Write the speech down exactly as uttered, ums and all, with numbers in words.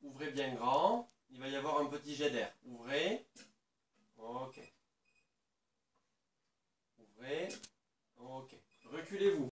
Ouvrez bien grand. Il va y avoir un petit jet d'air. Ouvrez. Ok. Ouvrez. Ok. Reculez-vous.